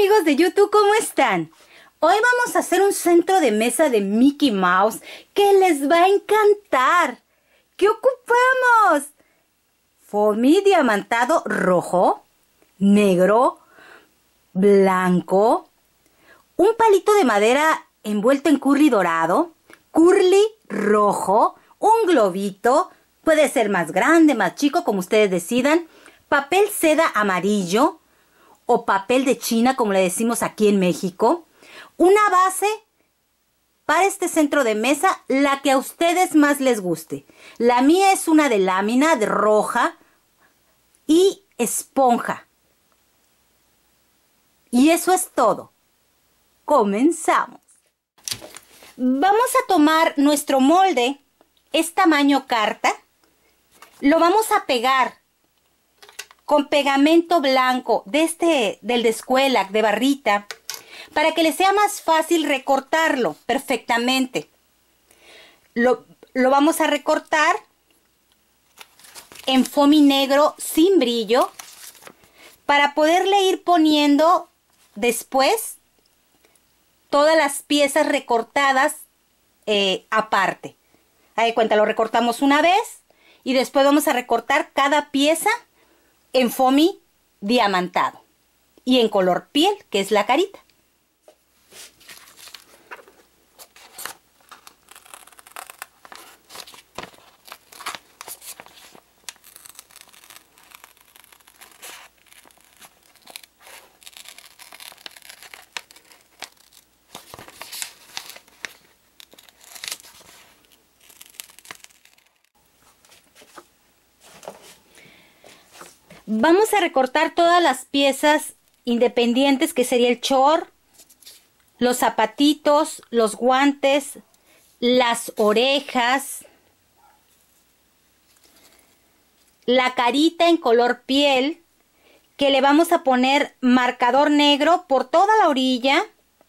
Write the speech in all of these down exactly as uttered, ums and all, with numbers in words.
amigos de YouTube, ¿cómo están? Hoy vamos a hacer un centro de mesa de Mickey Mouse que les va a encantar. ¿Qué ocupamos? Foamy diamantado rojo, negro, blanco, un palito de madera envuelto en curly dorado, curly rojo, un globito, puede ser más grande, más chico, como ustedes decidan, papel seda amarillo o papel de China, como le decimos aquí en México, una base para este centro de mesa, la que a ustedes más les guste. La mía es una de lámina, de roja y esponja. Y eso es todo. Comenzamos. Vamos a tomar nuestro molde, es tamaño carta, lo vamos a pegar con pegamento blanco de este, del de escuela, de barrita, para que les sea más fácil recortarlo perfectamente. Lo, lo vamos a recortar en foamy negro sin brillo para poderle ir poniendo después todas las piezas recortadas eh, aparte. Ahí de cuenta, lo recortamos una vez y después vamos a recortar cada pieza en foamy diamantado y en color piel, que es la carita. Vamos a recortar todas las piezas independientes, que sería el short, los zapatitos, los guantes, las orejas, la carita en color piel, que le vamos a poner marcador negro por toda la orilla.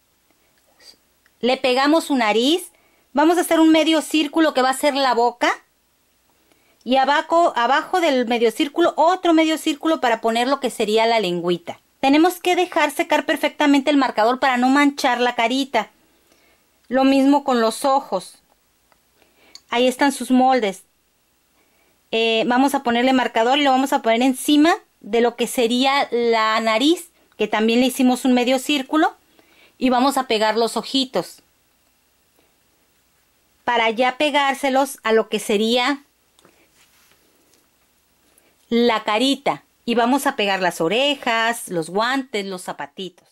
Le pegamos su nariz, vamos a hacer un medio círculo que va a ser la boca. Y abajo, abajo del medio círculo, otro medio círculo para poner lo que sería la lengüita. Tenemos que dejar secar perfectamente el marcador para no manchar la carita. Lo mismo con los ojos. Ahí están sus moldes. Eh, vamos a ponerle marcador y lo vamos a poner encima de lo que sería la nariz, que también le hicimos un medio círculo. Y vamos a pegar los ojitos, para ya pegárselos a lo que sería la carita, y vamos a pegar las orejas, los guantes, los zapatitos.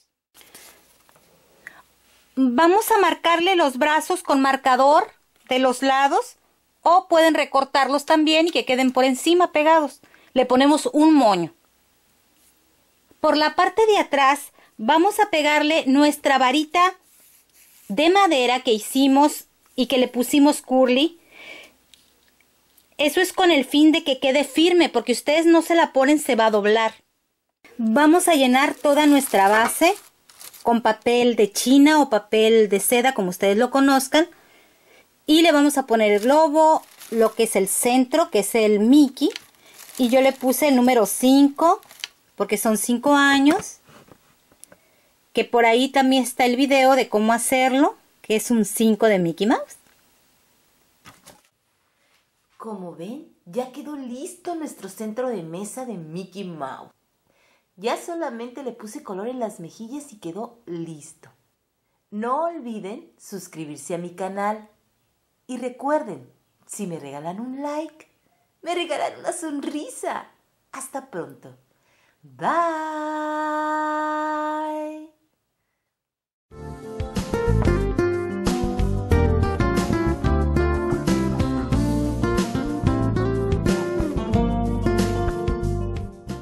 Vamos a marcarle los brazos con marcador de los lados, o pueden recortarlos también y que queden por encima pegados. Le ponemos un moño. Por la parte de atrás vamos a pegarle nuestra varita de madera que hicimos y que le pusimos curly. Eso es con el fin de que quede firme, porque ustedes no se la ponen, se va a doblar. Vamos a llenar toda nuestra base con papel de China o papel de seda, como ustedes lo conozcan. Y le vamos a poner el globo, lo que es el centro, que es el Mickey. Y yo le puse el número cinco, porque son cinco años. Que por ahí también está el video de cómo hacerlo, que es un cinco de Mickey Mouse. Como ven, ya quedó listo nuestro centro de mesa de Mickey Mouse. Ya solamente le puse color en las mejillas y quedó listo. No olviden suscribirse a mi canal. Y recuerden, si me regalan un like, me regalan una sonrisa. Hasta pronto. Bye.